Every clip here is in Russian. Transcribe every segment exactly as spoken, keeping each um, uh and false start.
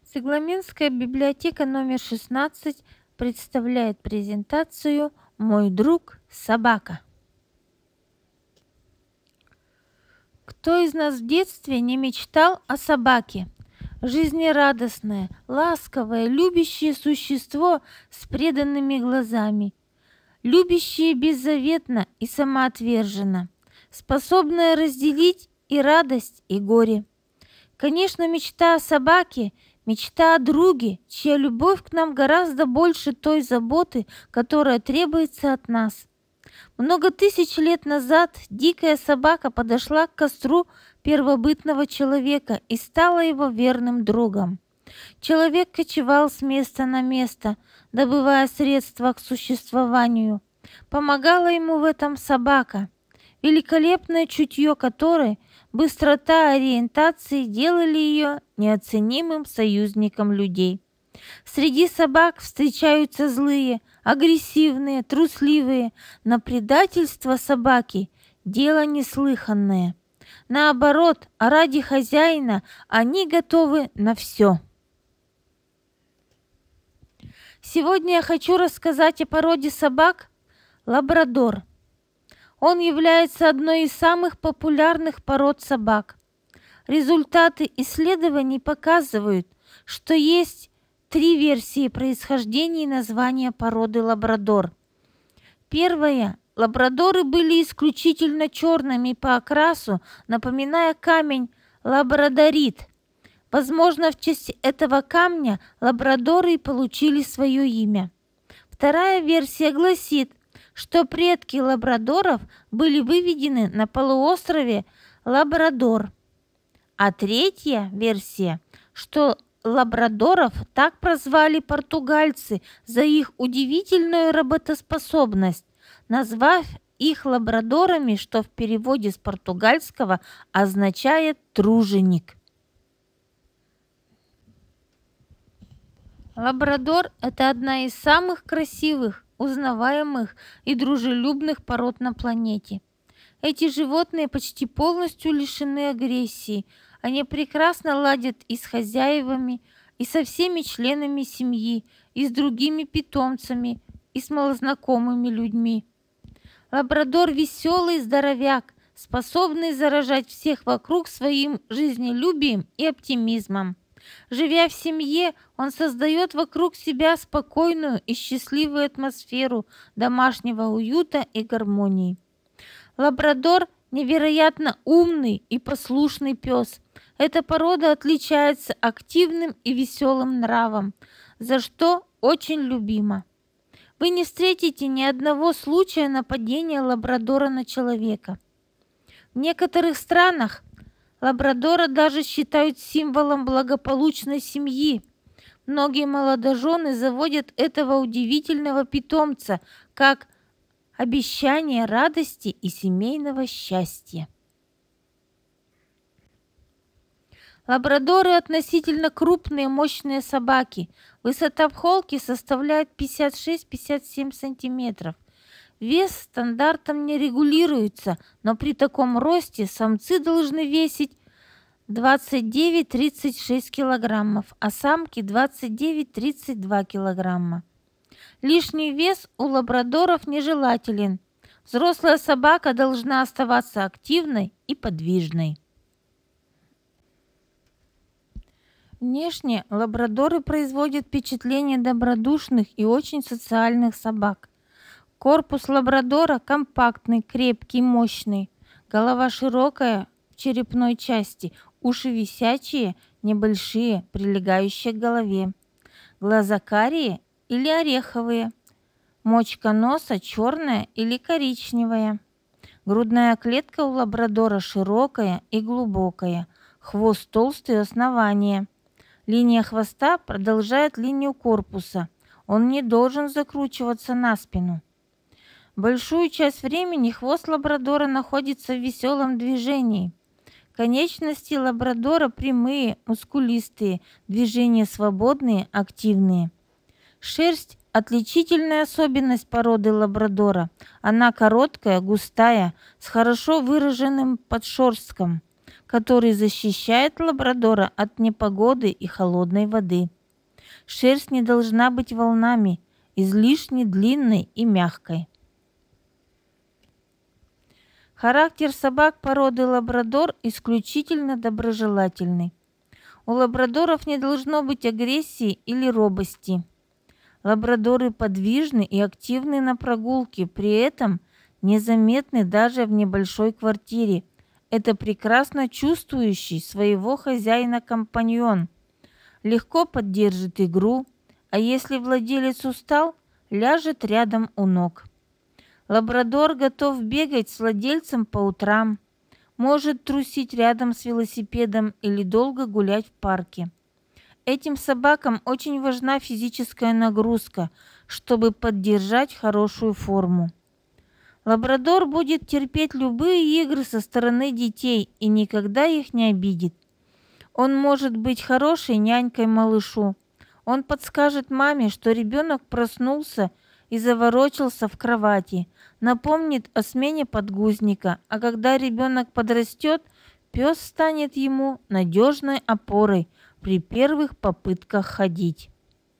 Цыгламенская библиотека номер шестнадцать представляет презентацию «Мой друг – собака». Кто из нас в детстве не мечтал о собаке? Жизнерадостное, ласковое, любящее существо с преданными глазами, любящее беззаветно и самоотверженно, способное разделить и радость, и горе. Конечно, мечта о собаке – мечта о друге, чья любовь к нам гораздо больше той заботы, которая требуется от нас. Много тысяч лет назад дикая собака подошла к костру первобытного человека и стала его верным другом. Человек кочевал с места на место, добывая средства к существованию. Помогала ему в этом собака, великолепное чутье которой, быстрота ориентации делали ее неоценимым союзником людей. Среди собак встречаются злые, агрессивные, трусливые, но предательство собаки – дело неслыханное. Наоборот, а ради хозяина они готовы на все. Сегодня я хочу рассказать о породе собак лабрадор. Он является одной из самых популярных пород собак. Результаты исследований показывают, что есть три версии происхождения и названия породы лабрадор. Первая. Лабрадоры были исключительно черными по окрасу, напоминая камень лабрадорит. Возможно, в честь этого камня лабрадоры и получили свое имя. Вторая версия гласит, что предки лабрадоров были выведены на полуострове Лабрадор. А третья версия, что лабрадоров так прозвали португальцы за их удивительную работоспособность, назвав их лабрадорами, что в переводе с португальского означает «труженик». Лабрадор – это одна из самых красивых, узнаваемых и дружелюбных пород на планете. Эти животные почти полностью лишены агрессии. Они прекрасно ладят и с хозяевами, и со всеми членами семьи, и с другими питомцами, и с малознакомыми людьми. Лабрадор – веселый здоровяк, способный заражать всех вокруг своим жизнелюбием и оптимизмом. Живя в семье, он создает вокруг себя спокойную и счастливую атмосферу домашнего уюта и гармонии. Лабрадор – невероятно умный и послушный пес. Эта порода отличается активным и веселым нравом, за что очень любима. Вы не встретите ни одного случая нападения лабрадора на человека. В некоторых странах лабрадора даже считают символом благополучной семьи. Многие молодожены заводят этого удивительного питомца как обещание радости и семейного счастья. Лабрадоры относительно крупные, мощные собаки. Высота в холке составляет пятьдесят шесть - пятьдесят семь сантиметров. Вес стандартом не регулируется, но при таком росте самцы должны весить двадцать девять - тридцать шесть килограммов, а самки двадцать девять - тридцать два килограмма. Лишний вес у лабрадоров нежелателен. Взрослая собака должна оставаться активной и подвижной. Внешне лабрадоры производят впечатление добродушных и очень социальных собак. Корпус лабрадора компактный, крепкий, мощный. Голова широкая в черепной части, уши висячие, небольшие, прилегающие к голове. Глаза карие или ореховые. Мочка носа черная или коричневая. Грудная клетка у лабрадора широкая и глубокая. Хвост толстый у основания. Линия хвоста продолжает линию корпуса. Он не должен закручиваться на спину. Большую часть времени хвост лабрадора находится в веселом движении. Конечности лабрадора прямые, мускулистые, движения свободные, активные. Шерсть – отличительная особенность породы лабрадора. Она короткая, густая, с хорошо выраженным подшерстком. который защищает лабрадора от непогоды и холодной воды. Шерсть не должна быть волнами, излишне длинной и мягкой. Характер собак породы лабрадор исключительно доброжелательный. У лабрадоров не должно быть агрессии или робости. Лабрадоры подвижны и активны на прогулке, при этом незаметны даже в небольшой квартире. Это прекрасно чувствующий своего хозяина компаньон. Легко поддержит игру, а если владелец устал, ляжет рядом у ног. Лабрадор готов бегать с владельцем по утрам, может трусить рядом с велосипедом или долго гулять в парке. Этим собакам очень важна физическая нагрузка, чтобы поддержать хорошую форму. Лабрадор будет терпеть любые игры со стороны детей и никогда их не обидит. Он может быть хорошей нянькой малышу. Он подскажет маме, что ребенок проснулся и заворочился в кровати, напомнит о смене подгузника, а когда ребенок подрастет, пес станет ему надежной опорой при первых попытках ходить.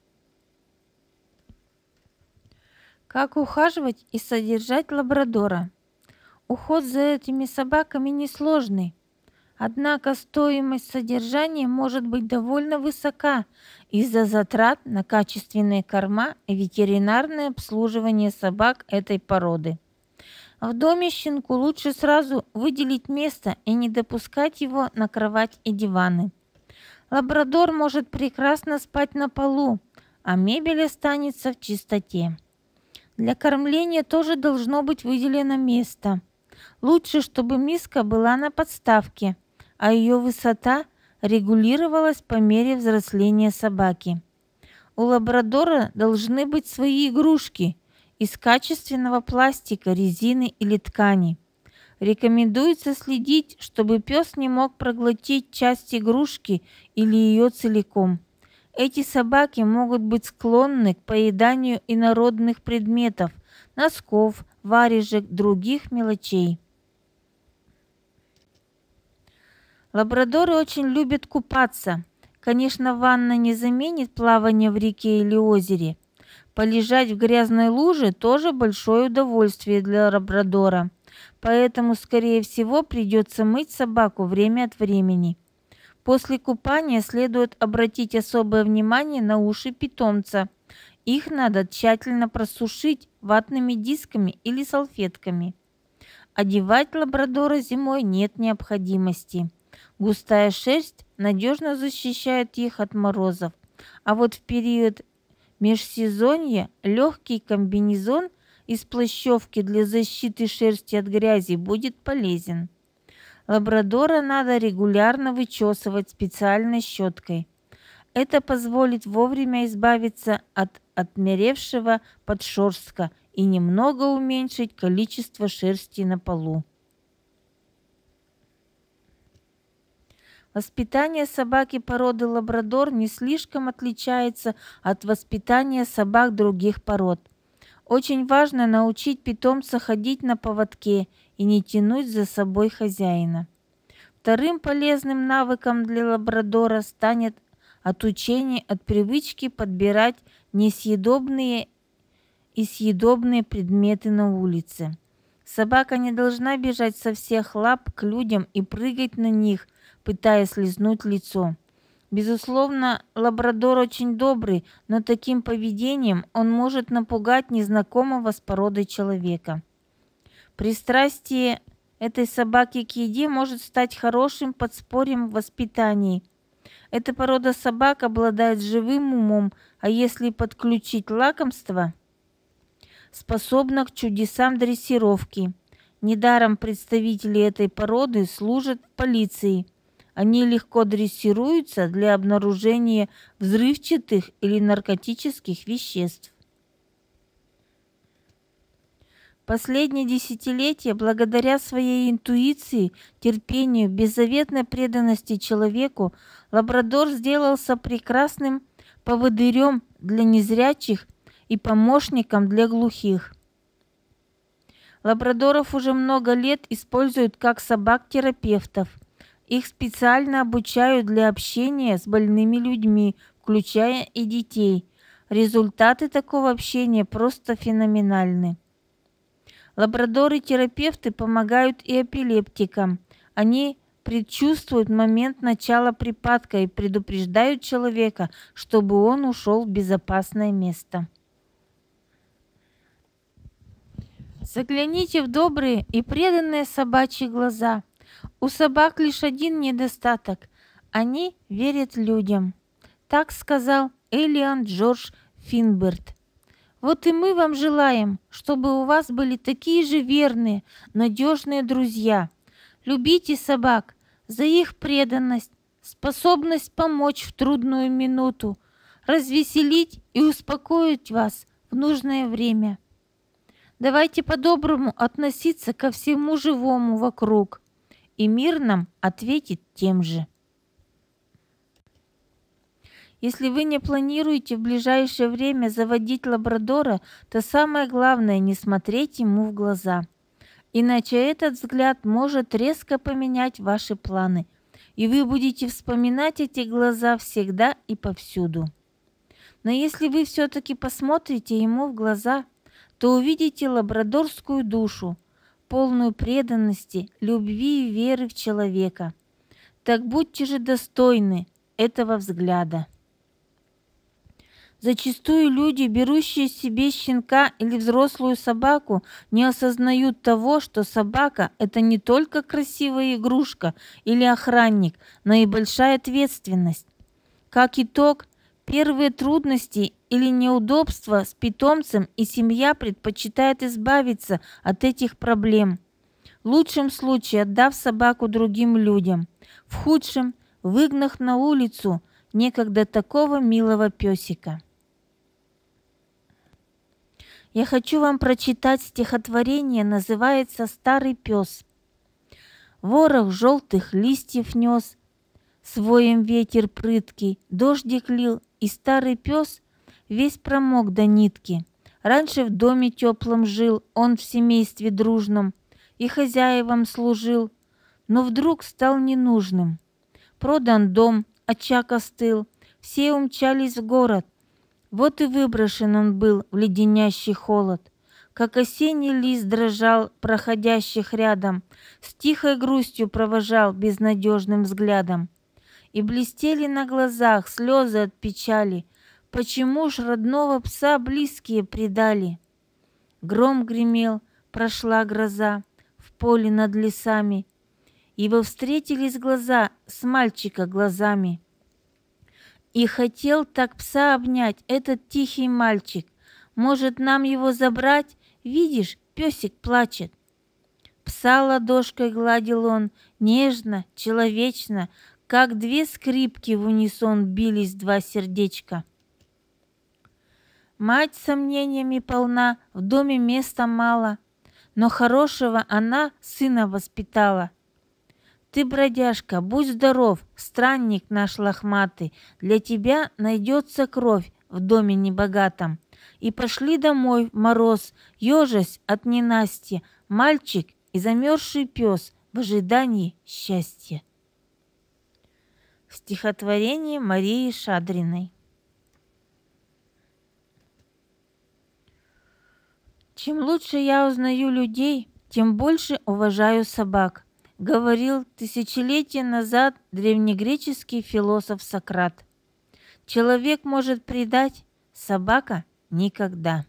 Как ухаживать и содержать лабрадора? Уход за этими собаками несложный. Однако стоимость содержания может быть довольно высока из-за затрат на качественные корма и ветеринарное обслуживание собак этой породы. В доме щенку лучше сразу выделить место и не допускать его на кровать и диваны. Лабрадор может прекрасно спать на полу, а мебель останется в чистоте. Для кормления тоже должно быть выделено место. Лучше, чтобы миска была на подставке, а ее высота регулировалась по мере взросления собаки. У лабрадора должны быть свои игрушки из качественного пластика, резины или ткани. Рекомендуется следить, чтобы пес не мог проглотить часть игрушки или ее целиком. Эти собаки могут быть склонны к поеданию инородных предметов, носков, варежек, других мелочей. Лабрадоры очень любят купаться. Конечно, ванна не заменит плавание в реке или озере. Полежать в грязной луже тоже большое удовольствие для лабрадора. Поэтому, скорее всего, придется мыть собаку время от времени. После купания следует обратить особое внимание на уши питомца. Их надо тщательно просушить ватными дисками или салфетками. Одевать лабрадора зимой нет необходимости. Густая шерсть надежно защищает их от морозов, а вот в период межсезонья легкий комбинезон из плащевки для защиты шерсти от грязи будет полезен. Лабрадора надо регулярно вычесывать специальной щеткой. Это позволит вовремя избавиться от отмеревшего подшерстка и немного уменьшить количество шерсти на полу. Воспитание собаки породы лабрадор не слишком отличается от воспитания собак других пород. Очень важно научить питомца ходить на поводке и не тянуть за собой хозяина. Вторым полезным навыком для лабрадора станет отучение от привычки подбирать несъедобные и съедобные предметы на улице. Собака не должна бежать со всех лап к людям и прыгать на них, пытаясь лизнуть лицо. Безусловно, лабрадор очень добрый, но таким поведением он может напугать незнакомого с породой человека. Пристрастие этой собаки к еде может стать хорошим подспорьем в воспитании. Эта порода собак обладает живым умом, а если подключить лакомство, способна к чудесам дрессировки. Недаром представители этой породы служат в полиции. Они легко дрессируются для обнаружения взрывчатых или наркотических веществ. Последние десятилетия, благодаря своей интуиции, терпению, беззаветной преданности человеку, лабрадор сделался прекрасным поводырем для незрячих и помощником для глухих. Лабрадоров уже много лет используют как собак-терапевтов. Их специально обучают для общения с больными людьми, включая и детей. Результаты такого общения просто феноменальны. Лабрадоры-терапевты помогают и эпилептикам. Они предчувствуют момент начала припадка и предупреждают человека, чтобы он ушел в безопасное место. Загляните в добрые и преданные собачьи глаза. У собак лишь один недостаток – они верят людям. Так сказал Элиан Джордж Финберт. Вот и мы вам желаем, чтобы у вас были такие же верные, надежные друзья. Любите собак за их преданность, способность помочь в трудную минуту, развеселить и успокоить вас в нужное время. Давайте по-доброму относиться ко всему живому вокруг, и мир нам ответит тем же. Если вы не планируете в ближайшее время заводить лабрадора, то самое главное – не смотреть ему в глаза. Иначе этот взгляд может резко поменять ваши планы, и вы будете вспоминать эти глаза всегда и повсюду. Но если вы все-таки посмотрите ему в глаза, то увидите лабрадорскую душу, полную преданности, любви и веры в человека. Так будьте же достойны этого взгляда. Зачастую люди, берущие себе щенка или взрослую собаку, не осознают того, что собака – это не только красивая игрушка или охранник, но и большая ответственность. Как итог, первые трудности или неудобства с питомцем, и семья предпочитает избавиться от этих проблем. В лучшем случае отдав собаку другим людям, в худшем – выгнав на улицу некогда такого милого песика. Я хочу вам прочитать стихотворение, называется «Старый пес». Ворох желтых листьев нес, своим ветер прыткий, дождик лил, и старый пес весь промок до нитки. Раньше в доме теплом жил он в семействе дружном и хозяевам служил, но вдруг стал ненужным. Продан дом, очаг остыл, все умчались в город. Вот и выброшен он был в леденящий холод. Как осенний лист дрожал проходящих рядом, с тихой грустью провожал безнадежным взглядом. И блестели на глазах слезы от печали. Почему ж родного пса близкие предали? Гром гремел, прошла гроза в поле над лесами, ибо встретились глаза с мальчика глазами. И хотел так пса обнять этот тихий мальчик. Может, нам его забрать? Видишь, песик плачет. Пса ладошкой гладил он, нежно, человечно, как две скрипки в унисон бились два сердечка. Мать сомнениями полна, в доме места мало, но хорошего она сына воспитала. Ты, бродяжка, будь здоров, странник наш лохматый, для тебя найдется кровь в доме небогатом. И пошли домой в мороз, ежась от ненастья, мальчик и замерзший пес в ожидании счастья. Стихотворение Марии Шадриной. Чем лучше я узнаю людей, тем больше уважаю собак, говорил тысячелетия назад древнегреческий философ Сократ. Человек может предать, собака – никогда.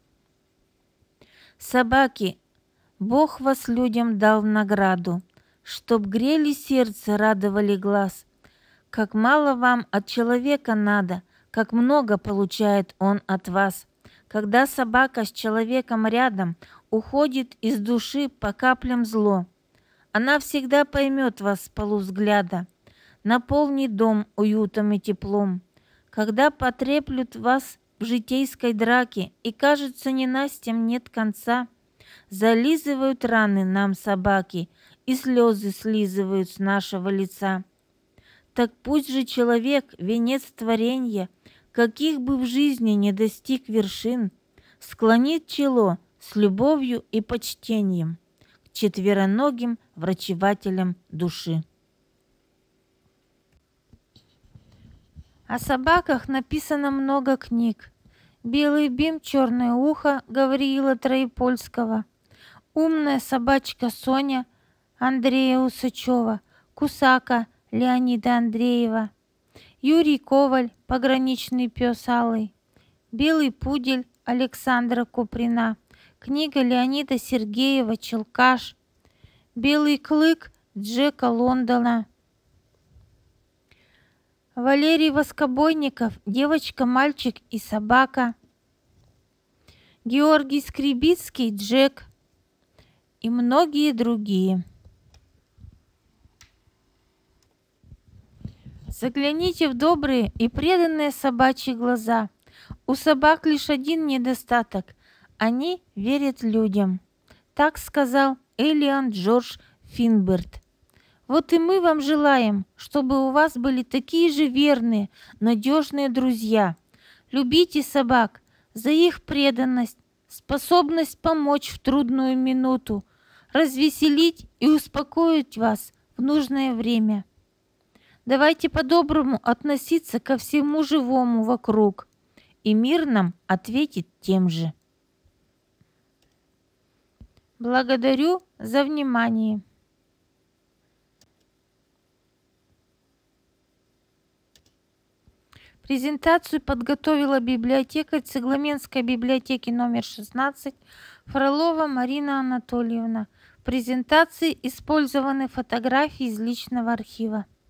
Собаки, Бог вас людям дал в награду, чтоб грели сердце, радовали глаз. Как мало вам от человека надо, как много получает он от вас. Когда собака с человеком рядом, уходит из души по каплям зло. Она всегда поймет вас с полувзгляда, наполнит дом уютом и теплом. Когда потреплют вас в житейской драке, и, кажется, ненастьям нет конца, зализывают раны нам собаки, и слезы слизывают с нашего лица. Так пусть же человек, венец творенья, каких бы в жизни не достиг вершин, склонит чело с любовью и почтением к четвероногим врачевателям души. О собаках написано много книг. «Белый бим, черное ухо» Гавриила Троепольского, «Умная собачка Соня» Андрея Усачева, «Кусака» Леонида Андреева, Юрий Коваль, «Пограничный пес Алый», «Белый пудель» Александра Куприна, книга Леонида Сергеева «Челкаш», «Белый клык» Джека Лондона, Валерий Воскобойников «Девочка, мальчик и собака», Георгий Скрибицкий «Джек» и многие другие. Загляните в добрые и преданные собачьи глаза. У собак лишь один недостаток – они верят людям. Так сказал Элиан Джордж Финберт. Вот и мы вам желаем, чтобы у вас были такие же верные, надежные друзья. Любите собак за их преданность, способность помочь в трудную минуту, развеселить и успокоить вас в нужное время. Давайте по-доброму относиться ко всему живому вокруг, и мир нам ответит тем же. Благодарю за внимание. Презентацию подготовила библиотекарь Цыгламенской библиотеки номер шестнадцать Фролова Марина Анатольевна. В презентации использованы фотографии из личного архива.